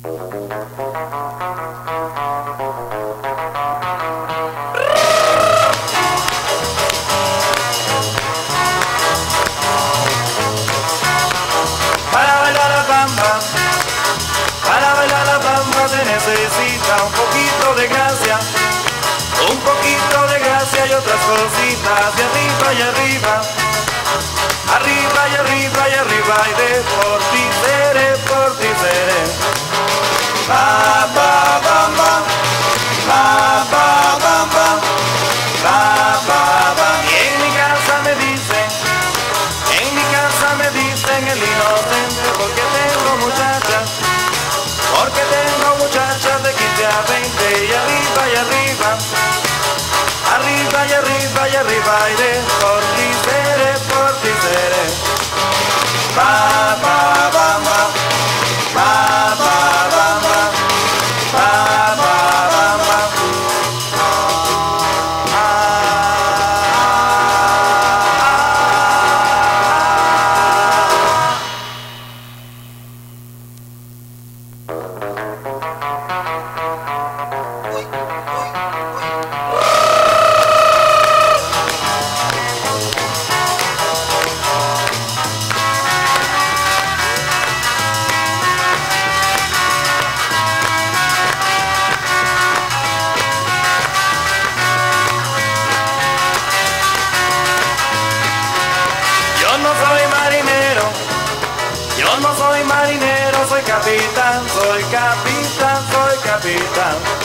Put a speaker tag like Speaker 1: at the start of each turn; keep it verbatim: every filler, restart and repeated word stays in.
Speaker 1: Para bailar la bamba, para bailar la bamba se necesita un poquito de gracia, un poquito de gracia y otras cositas de arriba y arriba, arriba y arriba y arriba y de por ti seré, por ti seré. Ba ba bam bam, ba ba bam bam, ba ba bam. Y en mi casa me dicen, en mi casa me dicen el inocente porque tengo muchachas, porque tengo muchachas de quince a veinte y arriba y arriba, arriba y arriba y arriba y de por ti seré, por ti seré. Ba ba bam bam, ba ba bam bam, ba ba bam bam. Yo no soy marinero, yo no soy marinero, soy capitán, soy capitán, soy capitán.